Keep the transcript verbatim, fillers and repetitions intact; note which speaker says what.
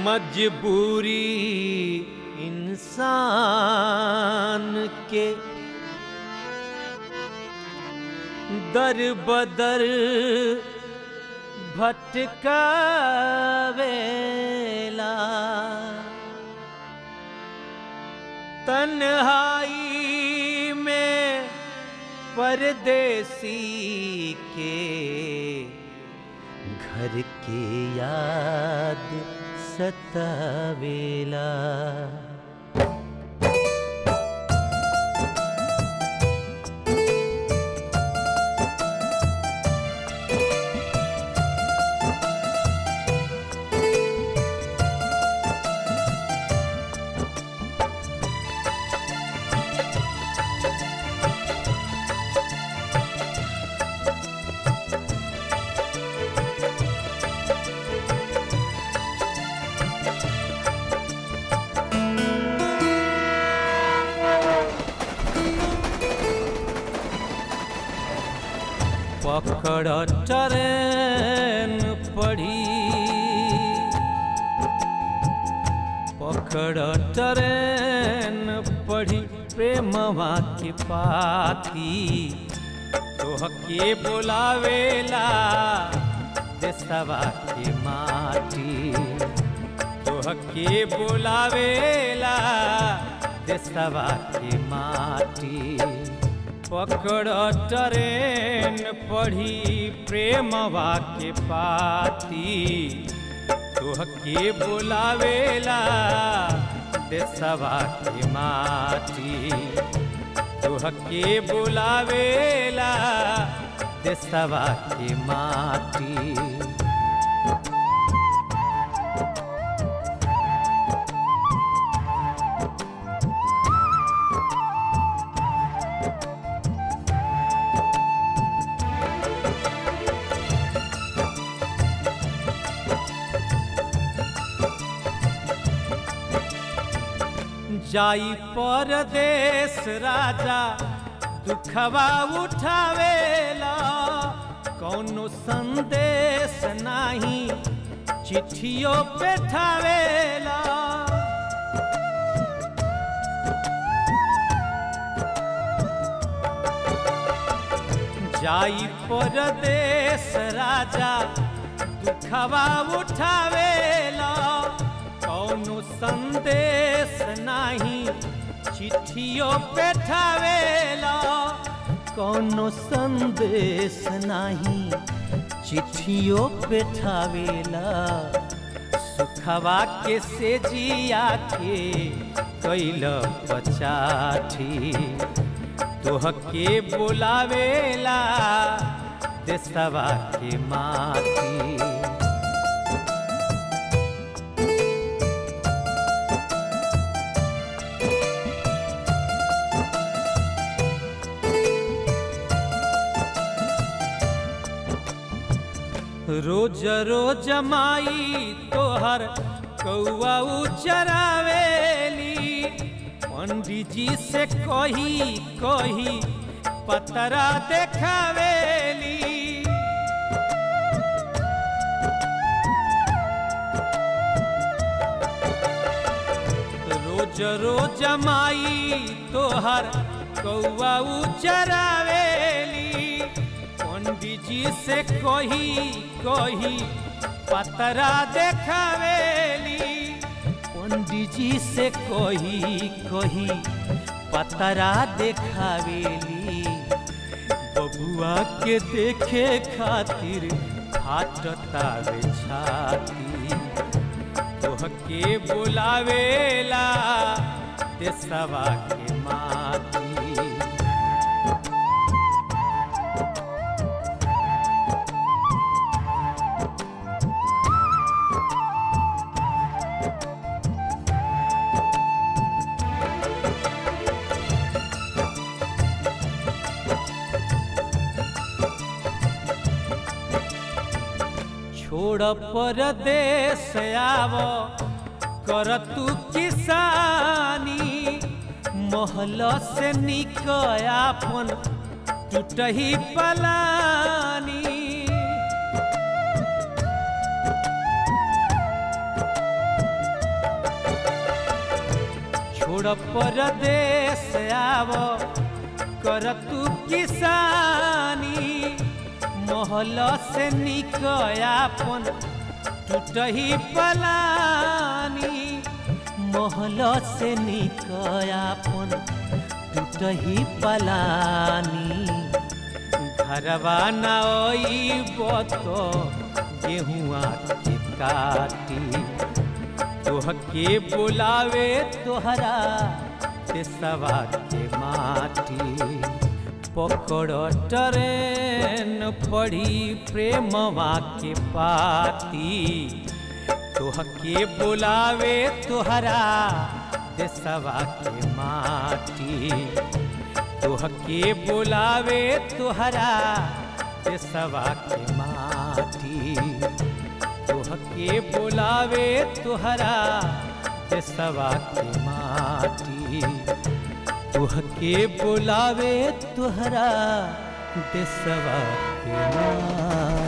Speaker 1: मजबूरी इंसान के दर बदर भटकावेला। तन्हाई में परदेसी के घर के याद सतावेला। पकड़ ट्रेन पड़ी, पकड़ ट्रेन पड़ी प्रेमवा के पाती। तोहके बुलावेला देशवा के माटी, तोहके बुलावेला देशवा के माटी। पकड़ ट्रेन पढ़ी प्रेमवा के पाती। तोहके बुलावेला देशवा के माटी, तोहके बुलावेला देशवा के माटी। जाई परदेश राजा दुखवा उठावेला। कौनो संदेश नाही चिट्ठियों पे ठावेला। जाई परदेश राजा दुखवा उठावेला। कौनो संदेश नाही चिट्ठियों पे ठावेला। कौनो संदेश नाही चिट्ठियों पे ठावेला। सुखवा के से जिया के कैल पचाठी। तोहके बुलावेला देशवा के माटी। रोज रोज माई तोहर कौआ चरावेली। पंडित जी से कही कही पतरा देखावेली। रोज रोज माई तोहर कौआ चरावेली। पंडित जी से कही कही पतरा देखावेली। पंडित जी से कही कही पतरा देखावेली। बबुआ के देखे खातिर फाटतावे छाती। तोहके बुलावेला देशवा के माटी। छोड़ परदेश आव कर तू किसानी। महल से निक आपन टूटही पलानी। छोड़ परदेश आव कर तू किसानी महल से निकयापन टूटही पलानी महल से निकयापन टूटही पलानी घरवा नई बतो गेहुआ के काटी तोहके बुलावे तोहरा देशवा के माटी पकड़ ट्रेन पड़ी प्रेमवा के पाती तोहके बुलावे तोहरा देशवा के माटी तोहके बुलावे तोहरा देशवा के माटी तोहके बुलावे तोहरा देशवा के माटी तोहके बुलावे तोहरा देशवा के माटी।